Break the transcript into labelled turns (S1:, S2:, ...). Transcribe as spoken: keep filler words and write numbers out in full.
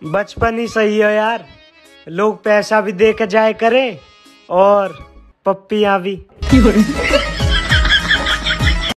S1: बचपन ही सही है यार, लोग पैसा भी दे के जाए करें और पप्पियां भी।